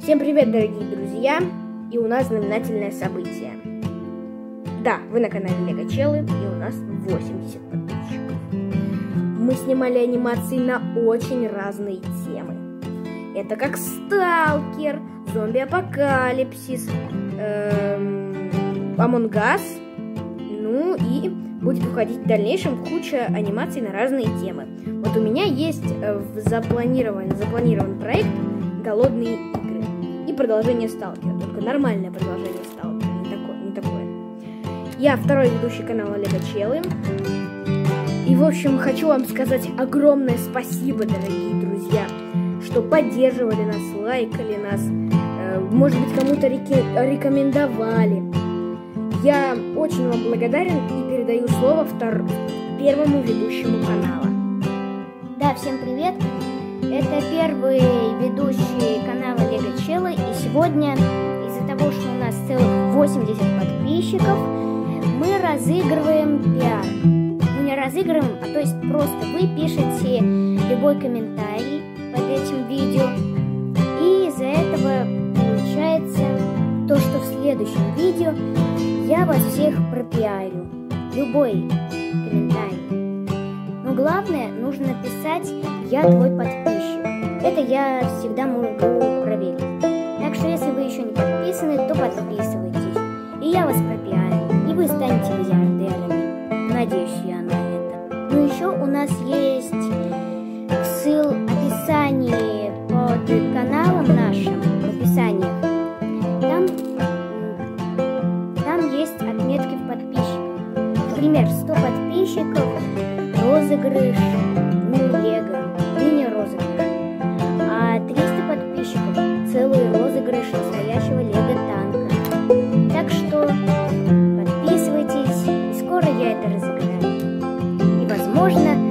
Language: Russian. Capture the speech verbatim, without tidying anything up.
Всем привет, дорогие друзья! И у нас знаменательное событие. Да, вы на канале Лего Челы, и у нас восемьдесят подписчиков. Мы снимали анимации на очень разные темы. Это как Сталкер, зомби-апокалипсис, эм, Among Us, ну и будет выходить в дальнейшем куча анимаций на разные темы. Вот у меня есть запланирован, запланирован проект «Голодные игры» и продолжение Сталкера, только нормальное продолжение Сталкера, не такое, не такое. Я второй ведущий канала Лего Челы. И, в общем, хочу вам сказать огромное спасибо, дорогие друзья, что поддерживали нас, лайкали нас, э, может быть, кому-то рекомендовали. Я очень вам благодарен и передаю слово втор... первому ведущему канала. Да, всем привет! Это первый ведущий канала Лего Челы, и сегодня, из-за того, что у нас целых восемьдесят подписчиков, мы разыгрываем пиар. Ну, не разыгрываем, а то есть просто вы пишете любой комментарий под этим видео, и из-за этого получается то, что в следующем видео я вас всех пропиарю. Любой комментарий. Но главное, нужно написать «Я твой подписчик». Это я всегда могу проверить. Так что, если вы еще не подписаны, то подписывайтесь. И я вас пропиарю. И вы станете миллиардерами. Надеюсь я на это. Ну еще у нас есть ссылка в описании под каналом нашим. В описании. Там, там есть отметки в подписчиках. Например, сто подписчиков, розыгрыш, ну, Лего, мини-розыгрыш. А триста подписчиков, целый розыгрыш настоящего Лего-танка. Так что подписывайтесь, и скоро я это разыграю. И, возможно,